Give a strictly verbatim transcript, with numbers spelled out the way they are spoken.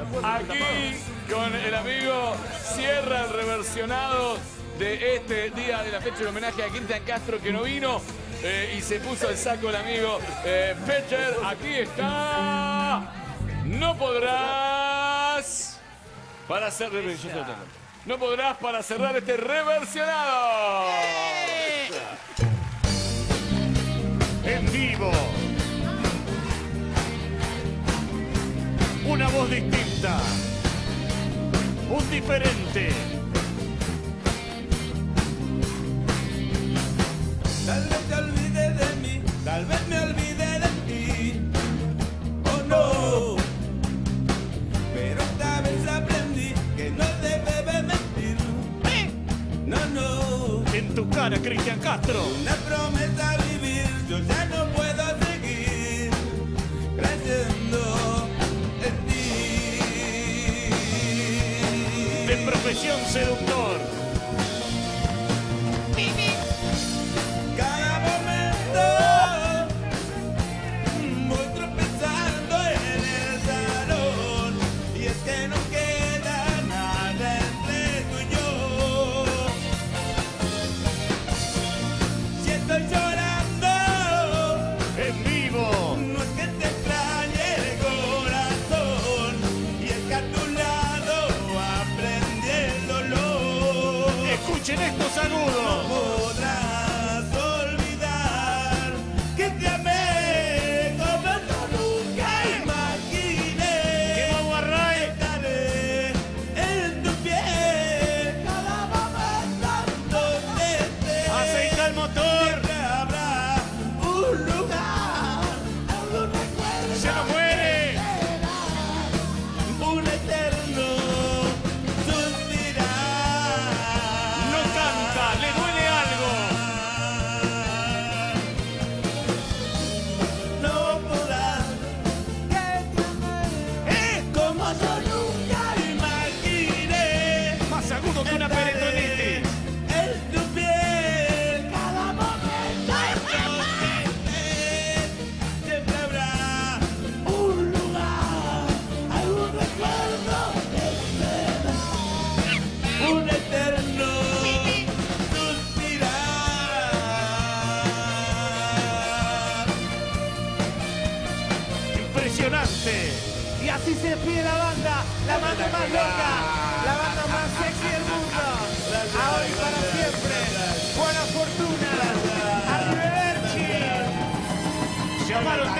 Aquí con el amigo cierra el reversionado de este día de la fecha en homenaje a Cristian Castro, que no vino eh, y se puso el saco el amigo eh, Pecher. Aquí está. No podrás para hacer no podrás para cerrar este reversionado. En vivo. Una voz distinta. Un diferente. Tal vez te olvide de mí, tal vez me olvide de ti. Oh no. Pero esta vez aprendí que no se debe mentir. No, no. En tu cara, Cristian Castro. Una promesa vivir, yo ya no puedo seguir creyendo en ti. De profesión seductor. Cada momento voy tropezando en el salón y es que no queda nada entre tú y yo. Si estoy llorando En vivo. no es que te extrañe el corazón y es que a tu lado aprendí el dolor. Escuchen estos agudos. Podrás olvidar que te amé como yo nunca imaginé. ¿Qué vamos a raír? Estaré en tu piel cada momento donde estés. Aceita el motor. Siempre habrá un lugar, algún recuerdo. Se nos muere. Un eterno suspirar. No canta, le duele algo. No podrás que te amé ¿Eh? como yo nunca imaginé. Más agudo que una peritonitis. En tu piel cada momento que estés, siempre habrá un lugar, algún recuerdo que será un eterno suspirar. Impresionante. Y así se despide la banda, la banda más loca, la banda más sexy del mundo. A hoy para siempre. Buena fortuna. Arrivederci. Llamaron